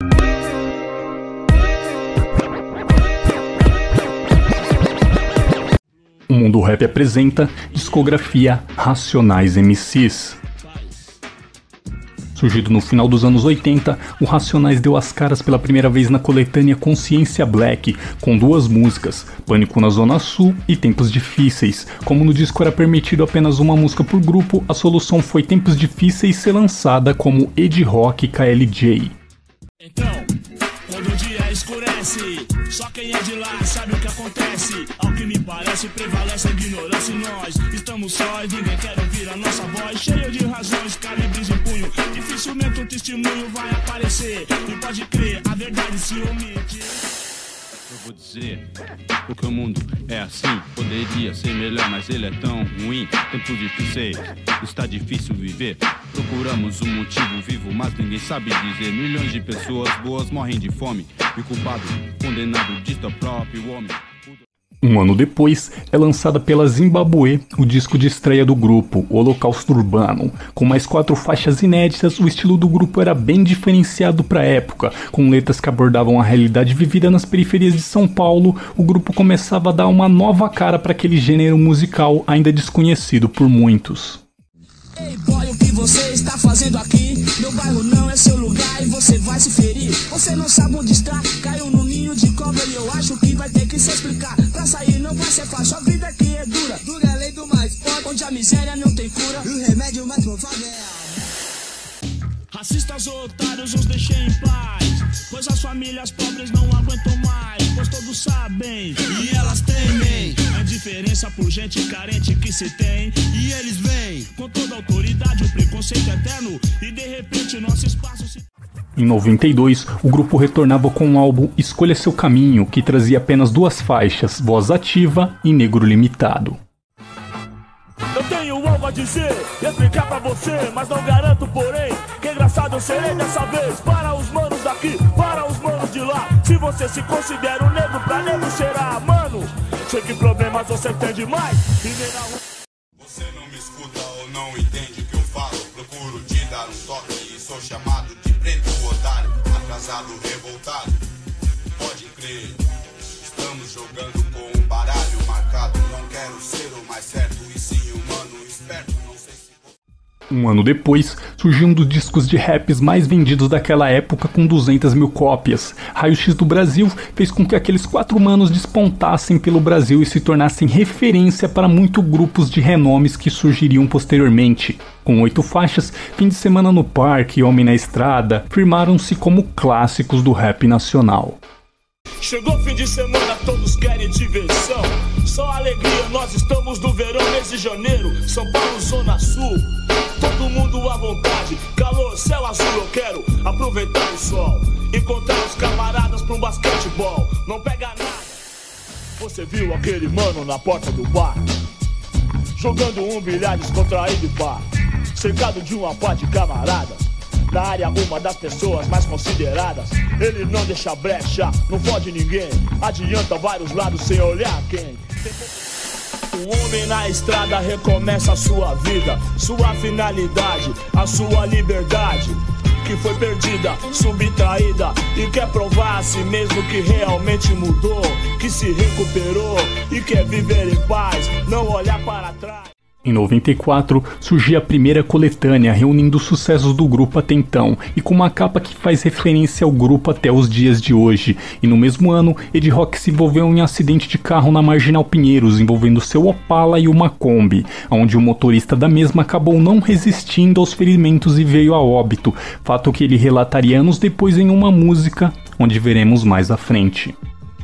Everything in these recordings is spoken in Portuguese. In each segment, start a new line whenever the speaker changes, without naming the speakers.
O Mundo Rap apresenta discografia Racionais MCs. Surgido no final dos anos 80, o Racionais deu as caras pela primeira vez na coletânea Consciência Black, com 2 músicas, Pânico na Zona Sul e Tempos Difíceis. Como no disco era permitido apenas uma música por grupo, a solução foi Tempos Difíceis ser lançada como Ed Rock KLJ.
Então, quando o dia escurece, só quem é de lá sabe o que acontece. Ao que me parece, prevalece a ignorância e nós estamos sós, ninguém quer ouvir a nossa voz. Cheio de razões, calibres em punho, dificilmente um testemunho vai aparecer. E pode crer, a verdade se omite.
Eu vou dizer, porque o mundo é assim. Poderia ser melhor, mas ele é tão ruim. Tempos difíceis, está difícil viver. Procuramos um motivo vivo, mas ninguém sabe dizer. Milhões de pessoas boas morrem de fome. E o culpado, condenado, diz o próprio homem.
Um ano depois, é lançada pela Zimbabwe o disco de estreia do grupo, Holocausto Urbano. Com mais 4 faixas inéditas, o estilo do grupo era bem diferenciado para a época. Com letras que abordavam a realidade vivida nas periferias de São Paulo, o grupo começava a dar uma nova cara para aquele gênero musical ainda desconhecido por muitos.
Ei boy, o que você está fazendo aqui? Meu bairro não é seu lugar e você vai se ferir. Você não sabe onde está, caiu no ninho de cobra e eu acho que vai ter que se explicar. Pra sair não vai ser fácil, a vida aqui é dura. Dura é a lei do mais forte, onde a miséria não tem cura. E o remédio mais provável é... Racistas ou otários os deixei em paz, pois as famílias pobres não aguentam mais. Pois todos sabem e elas temem a diferença por gente carente que se tem. E eles vêm com toda a autoridade, o preconceito eterno. E de repente nosso espaço se...
Em 92, o grupo retornava com o álbum Escolha Seu Caminho, que trazia apenas 2 faixas, Voz Ativa e Negro Limitado.
Eu tenho algo a dizer, explicar pra você, mas não garanto, porém, que engraçado eu serei dessa vez. Para os manos daqui, para os manos de lá. Se você se considera um negro, pra negro será, mano. Sei que problemas você tem demais e nem na rua.
Você não me escuta ou não entende o que eu falo. Procuro te dar um toque e sou chamado de preto otário, atrasado, revoltado. Pode crer, estamos jogando com um baralho marcado. Não quero ser o mais certo e sim humano esperto. Não sei se...
Um ano depois, surgiu um dos discos de raps mais vendidos daquela época com 200 mil cópias. Raio X do Brasil fez com que aqueles 4 manos despontassem pelo Brasil e se tornassem referência para muitos grupos de renomes que surgiriam posteriormente. Com 8 faixas, Fim de Semana no Parque e Homem na Estrada firmaram-se como clássicos do rap nacional.
Chegou fim de semana, todos querem diversão. Só alegria, nós estamos no verão, mês de janeiro. São Paulo, Zona Sul, todo mundo à vontade. Calor, céu azul, eu quero aproveitar o sol. Encontrar os camaradas pra um basquetebol. Não pega nada. Você viu aquele mano na porta do bar, jogando um bilhar descontraído, pá, cercado de uma pá de camaradas. Na área, uma das pessoas mais consideradas. Ele não deixa brecha, não fode ninguém. Adianta vários lados sem olhar quem. O homem na estrada recomeça a sua vida, sua finalidade, a sua liberdade, que foi perdida, subtraída, e quer provar a si mesmo que realmente mudou, que se recuperou e quer viver em paz, não olhar para trás.
Em 94, surgia a primeira coletânea reunindo os sucessos do grupo até então, e com uma capa que faz referência ao grupo até os dias de hoje. E no mesmo ano, Ed Rock se envolveu em um acidente de carro na Marginal Pinheiros, envolvendo seu Opala e uma Kombi, onde o motorista da mesma acabou não resistindo aos ferimentos e veio a óbito, fato que ele relataria anos depois em uma música, onde veremos mais à frente.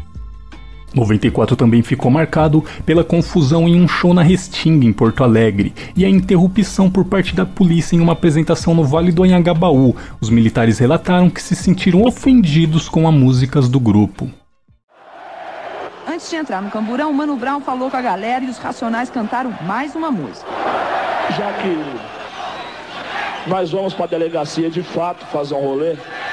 94 também ficou marcado pela confusão em um show na Restinga, em Porto Alegre, e a interrupção por parte da polícia em uma apresentação no Vale do Anhangabaú. Os militares relataram que se sentiram ofendidos com as músicas do grupo.
Antes de entrar no Camburão, o Mano Brown falou com a galera e os Racionais cantaram mais uma música.
Já que nós vamos pra delegacia de fato fazer um rolê,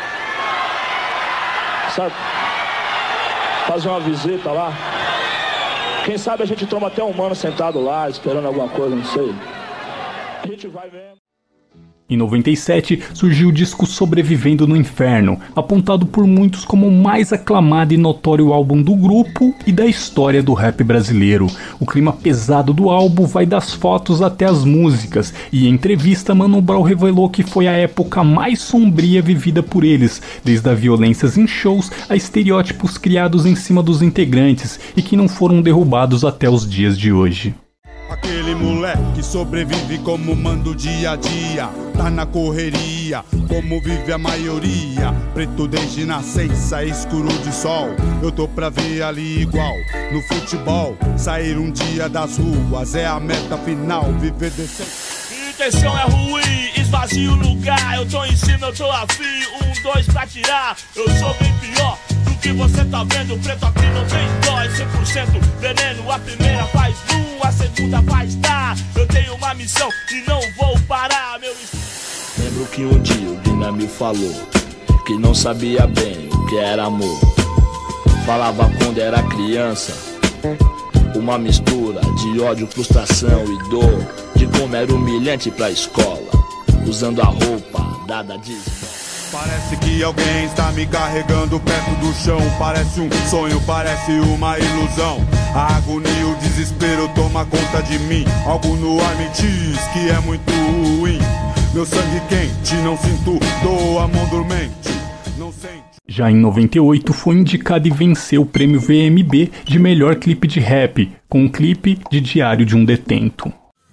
certo? Fazer uma visita lá. Quem sabe a gente toma até um mano sentado lá, esperando alguma coisa, não sei. A gente vai mesmo.
Em 97, surgiu o disco Sobrevivendo no Inferno, apontado por muitos como o mais aclamado e notório álbum do grupo e da história do rap brasileiro. O clima pesado do álbum vai das fotos até as músicas, e em entrevista Mano Brown revelou que foi a época mais sombria vivida por eles, desde as violências em shows a estereótipos criados em cima dos integrantes e que não foram derrubados até os dias de hoje.
Aquele moleque que sobrevive como manda o dia a dia, tá na correria, como vive a maioria. Preto desde nascença, escuro de sol. Eu tô pra ver ali igual, no futebol. Sair um dia das ruas é a meta final, viver decente.
Minha intenção é ruim, esvazio o lugar. Eu tô em cima, eu tô afim, 1, 2 pra tirar. Eu sou bem pior do que você tá vendo. Preto aqui não tem dó, é 100% veneno. A primeira faz a segunda faz dar. Eu tenho uma missão e não vou parar, meu.
Lembro que um dia o Guina me falou que não sabia bem o que era amor. Falava quando era criança, uma mistura de ódio, frustração e dor, de como era humilhante pra escola, usando a roupa dada de esmola.
Parece que alguém está me carregando perto do chão. Parece um sonho, parece uma ilusão. A agonia e o desespero toma conta de mim. Algo no ar me diz que é muito ruim. Meu sangue quente, não sinto dor, a mão dormente não sente.
Já em 98 foi indicado e venceu o prêmio VMB de melhor clipe de rap, com um clipe de Diário de um Detento.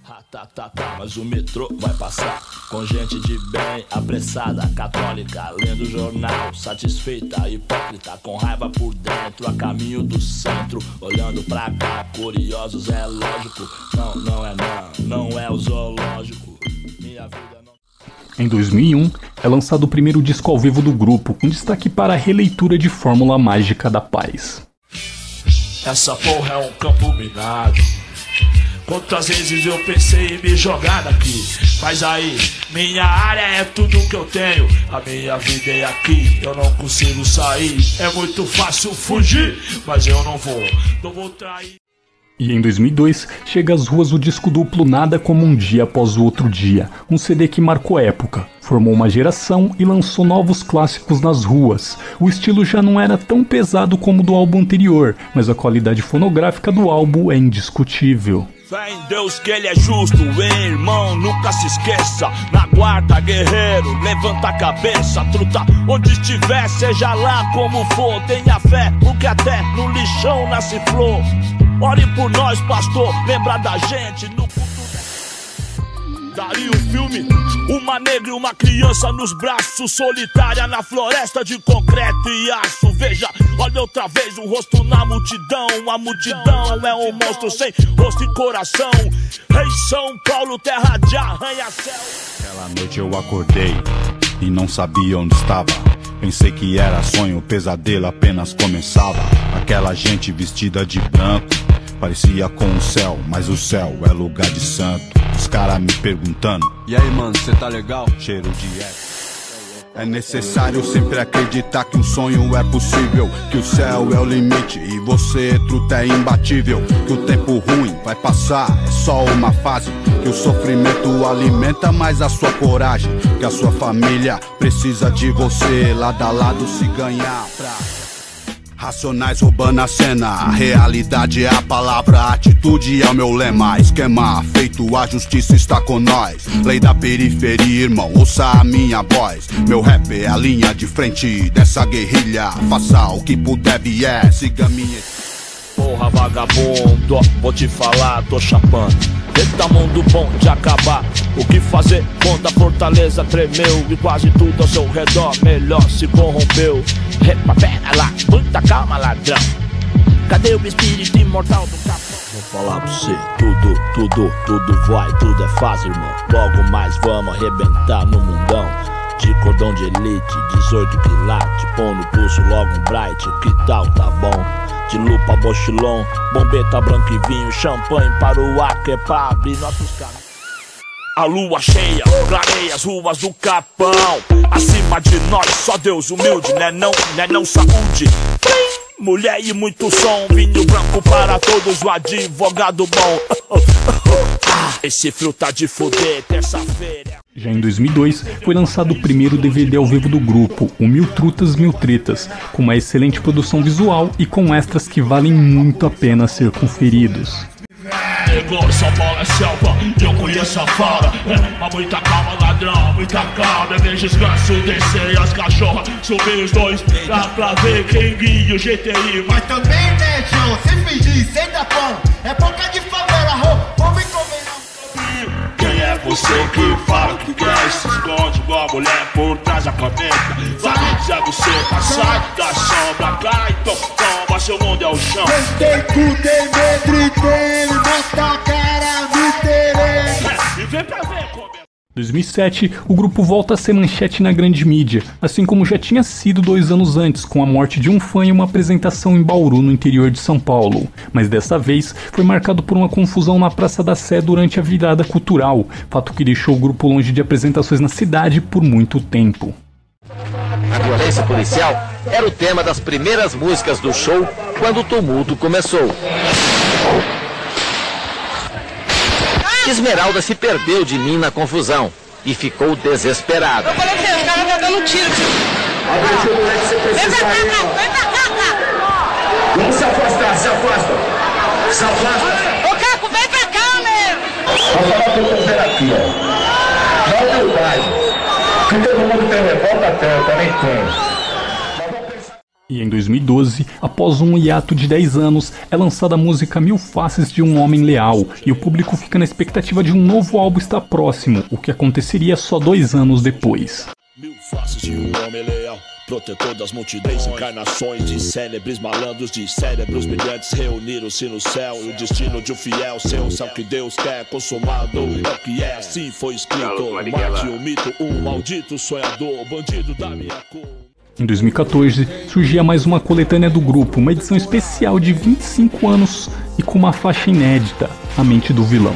Mas o metrô vai passar com gente de bem, apressada, católica, lendo jornal, satisfeita, hipócrita, com raiva por dentro, a caminho do centro, olhando pra cá, curiosos, é lógico. Não é o zoológico. Minha vida não.
Em 2001, é lançado o primeiro disco ao vivo do grupo, com destaque para a releitura de Fórmula Mágica da Paz.
Essa porra é um campo minado. Quantas vezes eu pensei em me jogar daqui, mas aí, minha área é tudo que eu tenho. A minha vida é aqui, eu não consigo sair. É muito fácil fugir, mas eu não vou trair.
E em 2002, chega às ruas o disco duplo Nada Como Um Dia Após o Outro Dia, um CD que marcou época, formou uma geração e lançou novos clássicos nas ruas. O estilo já não era tão pesado como o do álbum anterior, mas a qualidade fonográfica do álbum é indiscutível.
Fé em Deus que ele é justo, hein, irmão, nunca se esqueça. Na guarda, guerreiro, levanta a cabeça, truta onde estiver, seja lá como for. Tenha fé, porque até no lixão nasce flor. Ore por nós, pastor, lembra da gente no futuro. Daria um filme, uma negra e uma criança nos braços, solitária na floresta de concreto e aço. Veja, olha outra vez o rosto na multidão. A multidão é um monstro sem rosto e coração. Rei São Paulo, terra de arranha-céu.
Aquela noite eu acordei e não sabia onde estava. Pensei que era sonho, o pesadelo apenas começava. Aquela gente vestida de branco parecia com o céu, mas o céu é lugar de santo. Os caras me perguntando:
e aí, mano, cê tá legal?
Cheiro de É necessário sempre acreditar que um sonho é possível, que o céu é o limite e você, truta, é imbatível. Que o tempo ruim vai passar, é só uma fase. Que o sofrimento alimenta mais a sua coragem. Que a sua família precisa de você, lado a lado se ganhar pra... Racionais roubando a cena, a realidade é a palavra, a atitude é o meu lema. Esquema feito, a justiça está com nós. Lei da periferia, irmão, ouça a minha voz. Meu rap é a linha de frente dessa guerrilha. Faça o que puder, vier, siga minha...
Porra, vagabundo, vou te falar, tô chapando. Eita, mundo bom de acabar. O que fazer quando a fortaleza tremeu e quase tudo ao seu redor melhor se corrompeu? Epa, pera lá, muita calma, ladrão. Cadê o espírito imortal do capão? Vou falar pra você, tudo vai, tudo é fácil, irmão. Logo mais vamos arrebentar no mundão. De cordão de elite, 18 quilates, põe no pulso logo um bright, que tal, tá bom? De lupa, mochilão, bombeta, branco e vinho, champanhe para o ar, que é pra abrir nossos caminhos. A lua cheia, clareia as ruas do Capão. Acima de nós, só Deus humilde, né não saúde. Mulher e muito som, vinho branco para todos, o advogado bom. Esse frio tá de foder, terça-feira.
Já em 2002, foi lançado o primeiro DVD ao vivo do grupo, o Mil Trutas, Mil Tretas, com uma excelente produção visual e com extras que valem muito a pena ser conferidos.
São Paulo é selva, eu conheço a fala. Mas muita calma, ladrão, muita calma. Eu vejo descanso, descer as cachorras. Subir os dois pra ver quem guia o GTI.
Mas também, né, João? Sem fingir, sem dar pão. É boca de favela, vou me comer não.
Quem é você que fala que quer? Se esconde igual a mulher por trás da caneta. Vai dizer você passar da sombra, cai, então toma, seu mundo é o chão.
Quem tem cu, tem medo e tem, mostra a cara, me terei.
E vem pra ver como é.
2007, o grupo volta a ser manchete na grande mídia, assim como já tinha sido 2 anos antes, com a morte de um fã em uma apresentação em Bauru, no interior de São Paulo. Mas dessa vez, foi marcado por uma confusão na Praça da Sé durante a virada cultural, fato que deixou o grupo longe de apresentações na cidade por muito tempo.
A violência policial era o tema das primeiras músicas do show quando o tumulto começou. Esmeralda se perdeu de mim na confusão e ficou desesperada.
Eu falei que o cara tá dando tiro. Vem pra cá, cara.
Vamos se afastar, se afasta. Se afasta.
Ô, Caco, vem pra cá, meu.
Vou falar com você aqui, ó. Dá humildade. Que todo mundo tem revolta tanto, nem tem.
E em 2012, após um hiato de 10 anos, é lançada a música Mil Faces de um Homem Leal, e o público fica na expectativa de um novo álbum estar próximo, o que aconteceria só 2 anos depois.
Mil faces de um homem leal, protetor das multidões, encarnações de célebres malandros, de cérebros brilhantes reuniram-se no céu. E o destino de um fiel, seu céu que Deus quer consumado, é o que é, assim foi escrito. Marte um mito, um maldito sonhador, bandido da minha cor.
Em 2014, surgia mais uma coletânea do grupo, uma edição especial de 25 anos e com uma faixa inédita, A Mente do Vilão.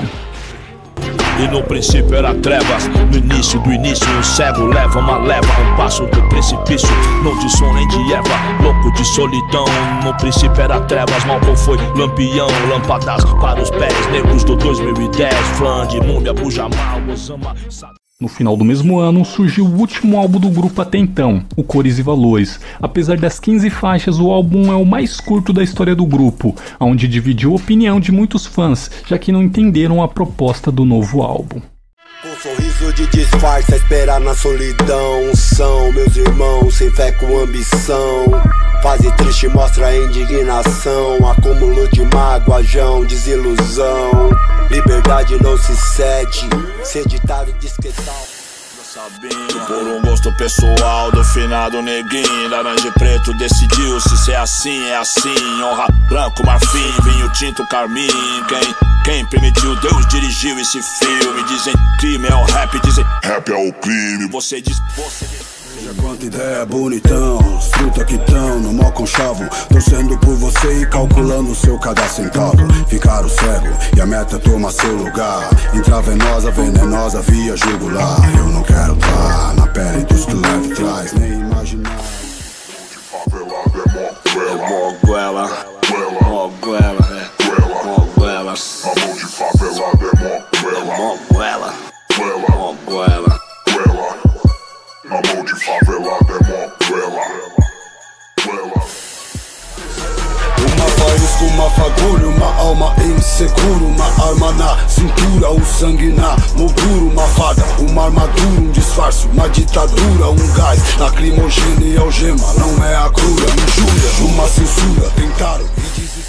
E no princípio era trevas, no início do início um cego leva uma leva, um passo do precipício, não de som nem de erva, louco de solidão. No princípio era trevas, Malcolm foi lampião, lâmpadas para os pés negros do 2010, fã de Múmia, Bujamal, Osama.
No final do mesmo ano, surgiu o último álbum do grupo até então, o Cores e Valores. Apesar das 15 faixas, o álbum é o mais curto da história do grupo, onde dividiu a opinião de muitos fãs, já que não entenderam a proposta do novo álbum.
Um sorriso de disfarce a esperar na solidão. São meus irmãos sem fé com ambição. Fase triste mostra a indignação. Acúmulo de mágoa, jão, desilusão. Liberdade não se cede. Ser ditado disquetal.
Por um gosto pessoal do finado neguinho, laranja e preto decidiu se é assim, é assim. Honra branco, marfim, vinho tinto, carmim. Quem permitiu, Deus dirigiu esse filme. Dizem crime é o rap, dizem rap é o crime. Você diz,
Veja quanta ideia bonitão, os fruta que tão no mó conchavo, torcendo por você e calculando seu cada centavo. Ficaram cego e a meta é tomar seu lugar. Intravenosa, venenosa, via jugular. Eu não quero tá na pele dos que leva atrás, nem imaginar.
Moguela, moguela, moguelas.
Amor de favelada é
moguela, moguela.
Amor de favelada é moguela.
Uma voz com uma fagulha, uma alma insegura, uma arma na cintura, o sangue na moldura, uma fada, uma armadura, um disfarce, uma ditadura, um gás lacrimogêneo e algema, não é a cura, injúria, uma censura, tentaram e desistiram.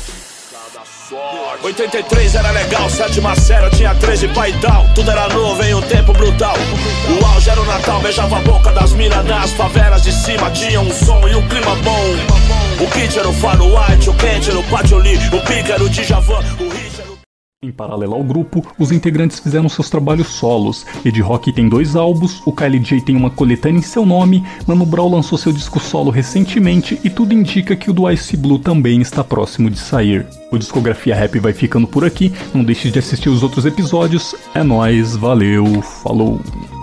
83 era legal, 7ª série, tinha 13 pai e tal. Tudo era novo em um tempo brutal. O auge era o Natal, beijava a boca das minas nas favelas de cima. Tinha um som e um clima bom. O kit era o Faro White, o quente era o Pátio Lee, o pique era o Djavan, o hit era o...
Em paralelo ao grupo, os integrantes fizeram seus trabalhos solos. Ed Rock tem 2 álbuns, o KLJ tem uma coletânea em seu nome, Mano Brown lançou seu disco solo recentemente e tudo indica que o do Ice Blue também está próximo de sair. O Discografia Rap vai ficando por aqui, não deixe de assistir os outros episódios. É nóis, valeu, falou!